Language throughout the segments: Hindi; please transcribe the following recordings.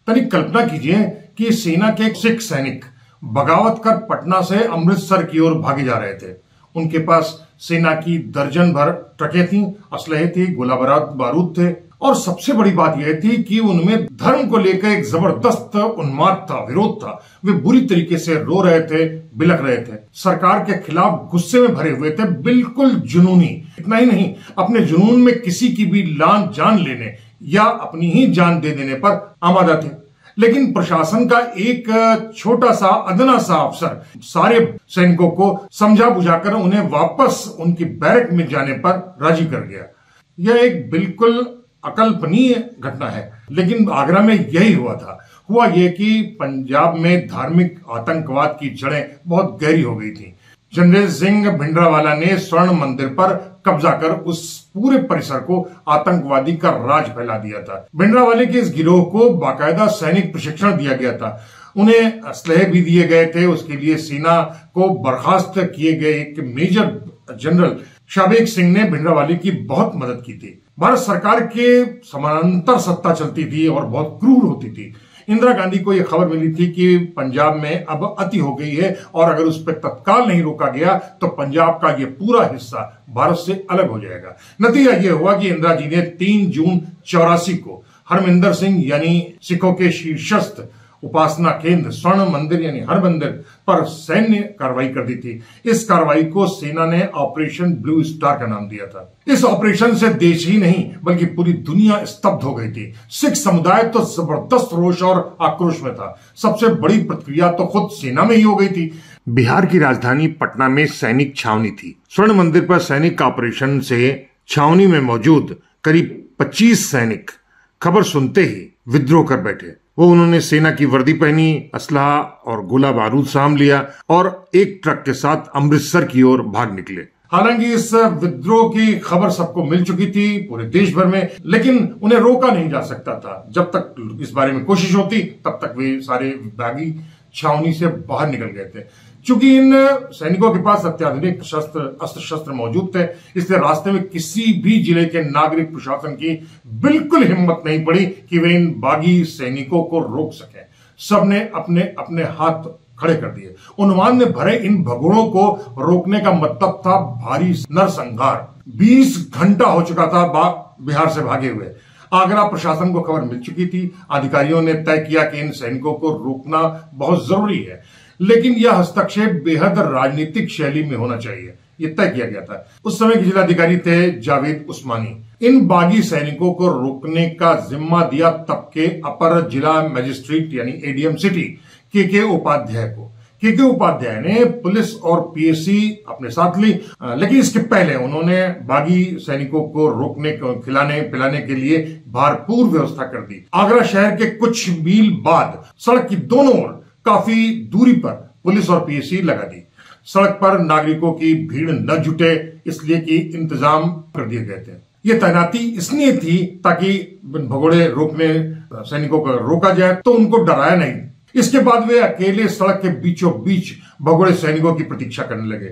तनिक कल्पना कीजिए कि सेना के सिख सैनिक बगावत कर पटना से अमृतसर की ओर भागे जा रहे थे। उनके पास सेना की दर्जन भर ट्रकें थीं, असलहे थी, गोला बारूद थे और सबसे बड़ी बात यह थी कि उनमें धर्म को लेकर एक जबरदस्त उन्माद था, विरोध था। वे बुरी तरीके से रो रहे थे, बिलख रहे थे, सरकार के खिलाफ गुस्से में भरे हुए थे, बिल्कुल जुनूनी। इतना ही नहीं, अपने जुनून में किसी की भी जान लेने या अपनी ही जान दे देने पर आमादा थे। लेकिन प्रशासन का एक छोटा सा अदना सा अफसर सारे सैनिकों को समझा बुझाकर उन्हें वापस उनकी बैरक में जाने पर राजी कर गया। यह एक बिल्कुल अकल्पनीय घटना है, लेकिन आगरा में यही हुआ था। हुआ यह कि पंजाब में धार्मिक आतंकवाद की जड़ें बहुत गहरी हो गई थी। जनरल सिंह भिंडरावाला ने स्वर्ण मंदिर पर कब्जा कर उस पूरे परिसर को आतंकवादी का राज फैला दिया था। भिंडरावाले के इस गिरोह को बाकायदा सैनिक प्रशिक्षण दिया गया था, उन्हें असलहे भी दिए गए थे। उसके लिए सेना को बर्खास्त किए गए एक मेजर जनरल शाबेग सिंह ने भिंडरावाले की बहुत मदद की थी। भारत सरकार के समानांतर सत्ता चलती थी और बहुत क्रूर होती थी। इंदिरा गांधी को यह खबर मिली थी कि पंजाब में अब अति हो गई है और अगर उस पर तत्काल नहीं रोका गया तो पंजाब का यह पूरा हिस्सा भारत से अलग हो जाएगा। नतीजा यह हुआ कि इंदिरा जी ने 3 जून 84 को हरमिंदर सिंह यानी सिखों के शीर्षस्थ उपासना केंद्र स्वर्ण मंदिर यानी हरमंदिर पर सैन्य कार्रवाई कर दी थी। इस कार्रवाई को सेना ने ऑपरेशन ब्लू स्टार का नाम दिया था। इस ऑपरेशन से देश ही नहीं बल्कि पूरी दुनिया स्तब्ध हो गई थी। सिख समुदाय तो जबरदस्त रोष और आक्रोश में था। सबसे बड़ी प्रतिक्रिया तो खुद सेना में ही हो गई थी। बिहार की राजधानी पटना में सैनिक छावनी थी। स्वर्ण मंदिर पर सैनिक ऑपरेशन से छावनी में मौजूद करीब 25 सैनिक खबर सुनते ही विद्रोह कर बैठे। उन्होंने सेना की वर्दी पहनी, असलहा और गोला बारूद साम लिया और एक ट्रक के साथ अमृतसर की ओर भाग निकले। हालांकि इस विद्रोह की खबर सबको मिल चुकी थी पूरे देश भर में, लेकिन उन्हें रोका नहीं जा सकता था। जब तक इस बारे में कोशिश होती तब तक वे सारे बागी छावनी से बाहर निकल गए थे। चूंकि इन सैनिकों के पास अत्याधुनिक अस्त्र शस्त्र मौजूद थे, इसलिए रास्ते में किसी भी जिले के नागरिक प्रशासन की बिल्कुल हिम्मत नहीं पड़ी कि वे इन बागी सैनिकों को रोक सकें। सबने अपने अपने हाथ खड़े कर दिए। उन्माद में भरे इन भगोड़ों को रोकने का मतलब था भारी नरसंहार। 20 घंटा हो चुका था बिहार से भागे हुए। आगरा प्रशासन को खबर मिल चुकी थी। अधिकारियों ने तय किया कि इन सैनिकों को रोकना बहुत जरूरी है, लेकिन यह हस्तक्षेप बेहद राजनीतिक शैली में होना चाहिए, यह तय किया गया था। उस समय के जिलाधिकारी थे जावेद उस्मानी। इन बागी सैनिकों को रोकने का जिम्मा दिया तब के अपर जिला मजिस्ट्रेट यानी एडीएम सिटी के उपाध्याय को। के उपाध्याय ने पुलिस और पीएसी अपने साथ ली, लेकिन इसके पहले उन्होंने बागी सैनिकों को रोकने, खिलाने पिलाने के लिए भरपूर व्यवस्था कर दी। आगरा शहर के कुछ मील बाद सड़क की दोनों ओर काफी दूरी पर पुलिस और पीएसी लगा दी। सड़क पर नागरिकों की भीड़ न जुटे इसलिए कि इंतजाम कर दिए गए थे। ये तैनाती इसलिए थी ताकि भगोड़े रोकने सैनिकों को रोका जाए तो उनको डराया नहीं। इसके बाद वे अकेले सड़क के बीचों बीच भगोड़े सैनिकों की प्रतीक्षा करने लगे।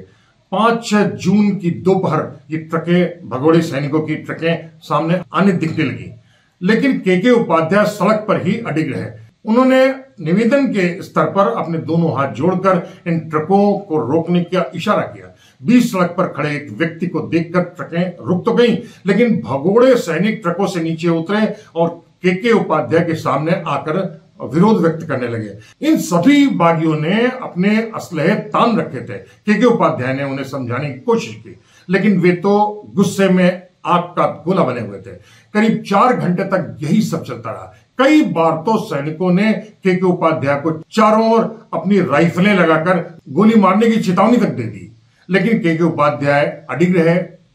5 जून की दोपहर ये ट्रकें, भगोड़े सैनिकों की ट्रकें सामने आने दिखने लगी, लेकिन के उपाध्याय सड़क पर ही अडिग रहे। उन्होंने निवेदन के स्तर पर अपने दोनों हाथ जोड़कर इन ट्रकों को रोकने का इशारा किया। बीच सड़क पर खड़े एक व्यक्ति को देखकर ट्रकें रुक तो गईं, लेकिन भगोड़े सैनिक ट्रकों से नीचे उतरे और के उपाध्याय के सामने आकर विरोध व्यक्त करने लगे। इन सभी बागियों ने अपने असलहे तान रखे थे। के उपाध्याय ने उन्हें समझाने की कोशिश की, लेकिन वे तो गुस्से में आग का गोला बने हुए थे। करीब 4 घंटे तक यही सब चलता रहा। कई बार तो सैनिकों ने के उपाध्याय को चारों ओर अपनी राइफलें लगाकर गोली मारने की चेतावनी तक दे दी, लेकिन के उपाध्याय अडिग रहे।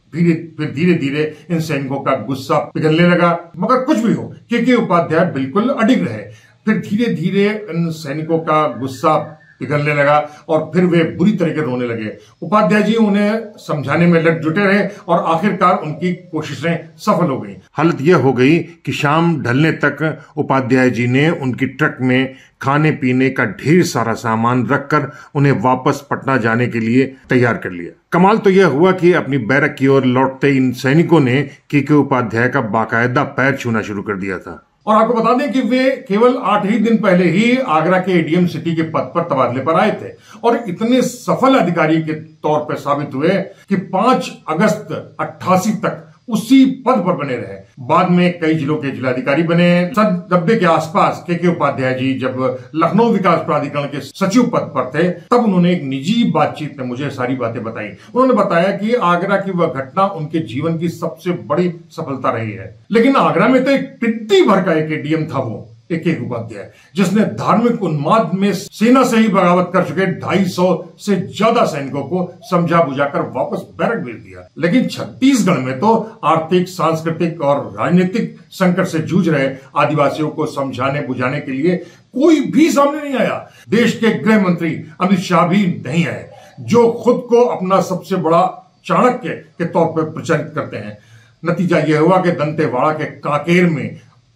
फिर धीरे धीरे इन सैनिकों का गुस्सा पिघलने लगा, मगर कुछ भी हो के उपाध्याय बिल्कुल अडिग रहे। फिर धीरे धीरे इन सैनिकों का गुस्सा पिघलने लगा और फिर वे बुरी तरह के रोने लगे। उपाध्याय जी उन्हें समझाने में लग जुटे रहे और आखिरकार उनकी कोशिशें सफल हो गई। हालत यह हो गई कि शाम ढलने तक उपाध्याय जी ने उनकी ट्रक में खाने पीने का ढेर सारा सामान रखकर उन्हें वापस पटना जाने के लिए तैयार कर लिया। कमाल तो यह हुआ कि अपनी बैरक की ओर लौटते इन सैनिकों ने के उपाध्याय का बाकायदा पैर छूना शुरू कर दिया था। और आपको बता दें कि वे केवल 8 ही दिन पहले ही आगरा के एडीएम सिटी के पद पर तबादले पर आए थे और इतने सफल अधिकारी के तौर पर साबित हुए कि 5 अगस्त 88 तक उसी पद पर बने रहे। बाद में कई जिलों के जिलाधिकारी बने। सन 90 के आसपास के उपाध्याय जी जब लखनऊ विकास प्राधिकरण के सचिव पद पर थे, तब उन्होंने एक निजी बातचीत में मुझे सारी बातें बताई। उन्होंने बताया कि आगरा की वह घटना उनके जीवन की सबसे बड़ी सफलता रही है। लेकिन आगरा में तो एक पिट्टी भर का एक एडीएम था, वो के उपाध्याय, जिसने धार्मिक उन्माद में सेना से ही बगावत कर चुके 250 से ज्यादा सैनिकों को समझा बुझाकर वापस बैरक भेज दिया। लेकिन छत्तीसगढ़ में तो आर्थिक, सांस्कृतिक और राजनीतिक संकट से जूझ रहे आदिवासियों को समझाने बुझाने के लिए कोई भी सामने नहीं आया। देश के गृह मंत्री अमित शाह भी नहीं आए, जो खुद को अपना सबसे बड़ा चाणक्य के तौर पर प्रचारित करते हैं। नतीजा यह हुआ कि दंतेवाड़ा के कांकेर में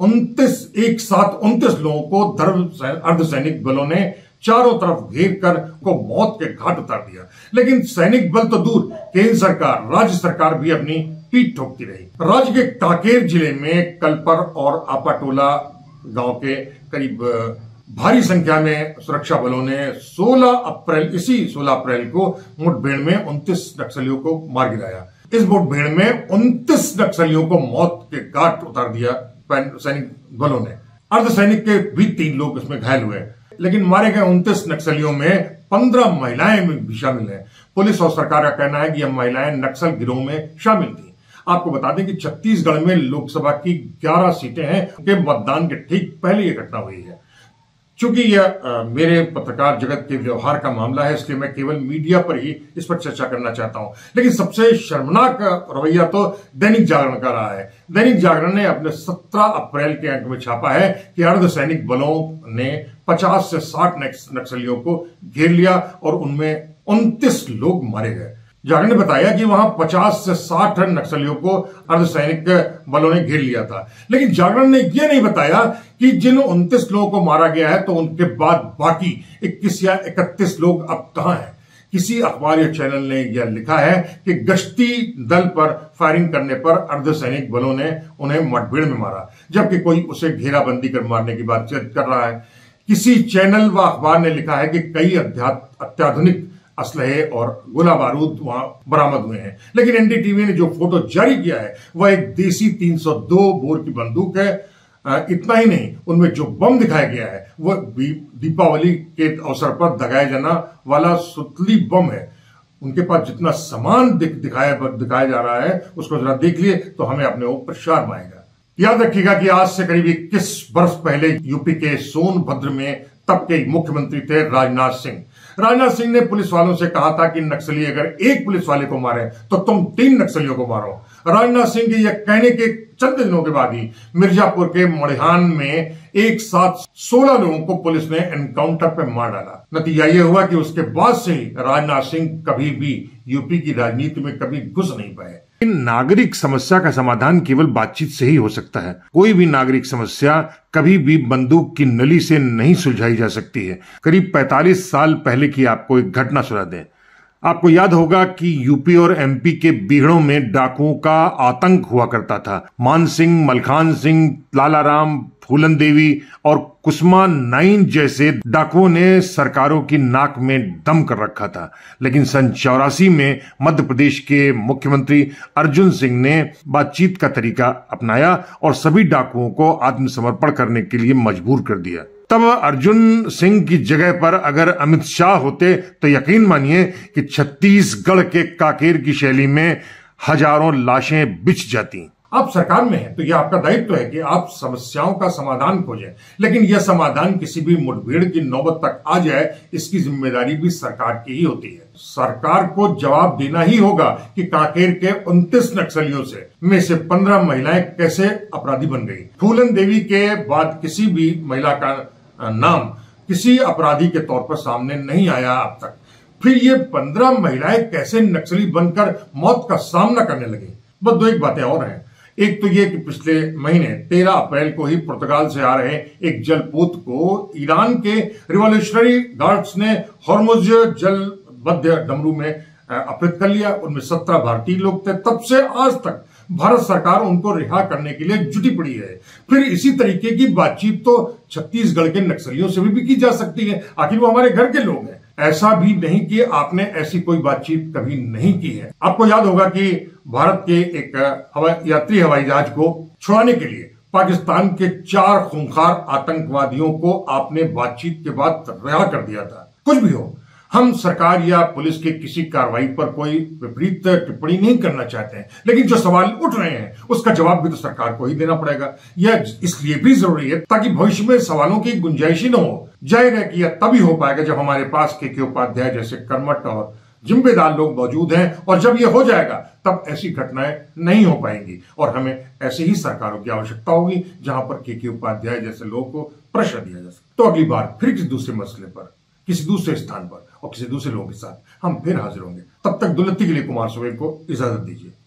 एक साथ 29 लोगों को अर्धसैनिक बलों ने चारों तरफ घेर कर को मौत के घाट उतार दिया। लेकिन सैनिक बल तो दूर, केंद्र सरकार, राज्य सरकार भी अपनी पीठ ठोकती रही। राज्य के कांकेर जिले में कलपर और आपाटोला गांव के करीब भारी संख्या में सुरक्षा बलों ने 16 अप्रैल को मुठभेड़ में 29 नक्सलियों को मार गिराया। इस मुठभेड़ में 29 नक्सलियों को मौत के घाट उतार दिया सैनिक बलों ने। अर्धसैनिक के भी 3 लोग इसमें घायल हुए। लेकिन मारे गए 29 नक्सलियों में 15 महिलाएं भी शामिल हैं। पुलिस और सरकार का कहना है कि यह महिलाएं नक्सल गिरोह में शामिल थी। आपको बता दें कि छत्तीसगढ़ में लोकसभा की 11 सीटें हैं के मतदान के ठीक पहले यह घटना हुई है। चूंकि यह मेरे पत्रकार जगत के व्यवहार का मामला है, इसलिए मैं केवल मीडिया पर ही इस पर चर्चा करना चाहता हूं। लेकिन सबसे शर्मनाक रवैया तो दैनिक जागरण का रहा है। दैनिक जागरण ने अपने 17 अप्रैल के अंक में छापा है कि अर्धसैनिक बलों ने 50 से 60 नक्सलियों को घेर लिया और उनमें 29 लोग मारे गए। जागरण ने बताया कि वहां 50 से 60 नक्सलियों को अर्धसैनिक बलों ने घेर लिया था। लेकिन जागरण ने यह नहीं बताया कि जिन 29 लोगों को मारा गया है, तो उनके बाद बाकी 21 या 31 लोग अब कहां हैं। किसी अखबार या चैनल ने यह लिखा है कि गश्ती दल पर फायरिंग करने पर अर्धसैनिक बलों ने उन्हें मुठभेड़ में मारा, जबकि कोई उसे घेराबंदी कर मारने की बातचीत कर रहा है। किसी चैनल व अखबार ने लिखा है कि कई अत्याधुनिक असलहे और गोला बारूद वहां बरामद हुए हैं। लेकिन एनडीटीवी ने जो फोटो जारी किया है वह एक देसी 302 बोर की बंदूक है। इतना ही नहीं, उनमें जो बम दिखाया गया है वह दीपावली के अवसर पर दगाया जाना वाला सुतली बम है। उनके पास जितना सामान दिखाया जा रहा है उसको जरा देख लिए तो हमें अपने ऊपर शर्म आएगा। याद रखिएगा कि आज से करीब 21 वर्ष पहले यूपी के सोनभद्र में तब के मुख्यमंत्री थे राजनाथ सिंह। राजनाथ सिंह ने पुलिस वालों से कहा था कि नक्सली अगर एक पुलिस वाले को मारे तो तुम 3 नक्सलियों को मारो। राजनाथ सिंह के यह कहने के चंद दिनों के बाद ही मिर्जापुर के मड़िहान में एक साथ 16 लोगों को पुलिस ने एनकाउंटर पर मार डाला। नतीजा यह हुआ कि उसके बाद से ही राजनाथ सिंह कभी भी यूपी की राजनीति में कभी घुस नहीं पाए। नागरिक समस्या का समाधान केवल बातचीत से ही हो सकता है। कोई भी नागरिक समस्या कभी भी बंदूक की नली से नहीं सुलझाई जा सकती है। करीब 45 साल पहले की आपको एक घटना सुना दें। आपको याद होगा कि यूपी और एमपी के बीहड़ों में डाकुओं का आतंक हुआ करता था। मान सिंह, मलखान सिंह, लालाराम, फूलन देवी और कुसुमा नाइन जैसे डाकुओं ने सरकारों की नाक में दम कर रखा था। लेकिन सन 84 में मध्य प्रदेश के मुख्यमंत्री अर्जुन सिंह ने बातचीत का तरीका अपनाया और सभी डाकुओं को आत्मसमर्पण करने के लिए मजबूर कर दिया। तब अर्जुन सिंह की जगह पर अगर अमित शाह होते तो यकीन मानिए कि छत्तीसगढ़ के कांकेर की शैली में हजारों लाशें बिछ जाती। आप सरकार में हैं तो यह आपका दायित्व है कि आप समस्याओं का समाधान खोजें, लेकिन यह समाधान किसी भी मुठभेड़ की नौबत तक आ जाए इसकी जिम्मेदारी भी सरकार की ही होती है। सरकार को जवाब देना ही होगा कि कांकेर के 29 नक्सलियों में से 15 महिलाएं कैसे अपराधी बन गई। फूलन देवी के बाद किसी भी महिला का नाम किसी अपराधी के तौर पर सामने नहीं आया अब तक। फिर ये 15 महिलाएं कैसे नक्सली बनकर मौत का सामना करने लगी। बस 2 एक बातें और हैं। एक तो ये कि पिछले महीने 13 अप्रैल को ही पुर्तगाल से आ रहे एक जलपोत को ईरान के रिवॉल्यूशनरी गार्ड्स ने हॉर्मुज जलबद्ध डमरू में अपहृत कर लिया। उनमें 17 भारतीय लोग थे। तब से आज तक भारत सरकार उनको रिहा करने के लिए जुटी पड़ी है। फिर इसी तरीके की बातचीत तो छत्तीसगढ़ के नक्सलियों से भी की जा सकती है, आखिर वो हमारे घर के लोग हैं। ऐसा भी नहीं कि आपने ऐसी कोई बातचीत कभी नहीं की है। आपको याद होगा कि भारत के एक यात्री हवाई जहाज को छुड़ाने के लिए पाकिस्तान के 4 खूंखार आतंकवादियों को आपने बातचीत के बाद रिहा कर दिया था। कुछ भी हो, हम सरकार या पुलिस के किसी कार्रवाई पर कोई विपरीत टिप्पणी नहीं करना चाहते हैं, लेकिन जो सवाल उठ रहे हैं उसका जवाब भी तो सरकार को ही देना पड़ेगा। यह इसलिए भी जरूरी है ताकि भविष्य में सवालों की गुंजाइश ही न हो। जाहिर है कि यह तभी हो पाएगा जब हमारे पास के उपाध्याय जैसे कर्मठ और जिम्मेदार लोग मौजूद हैं, और जब यह हो जाएगा तब ऐसी घटनाएं नहीं हो पाएंगी और हमें ऐसे ही सरकारों की आवश्यकता होगी जहां पर के उपाध्याय जैसे लोगों को प्रेशर दिया जा सके। तो अगली बार फिर किसी दूसरे मसले पर, किसी दूसरे स्थान पर और किसी दूसरे लोगों के साथ हम फिर हाजिर होंगे। तब तक दुलत्ती के लिए कुमार सुबेल को इजाजत दीजिए।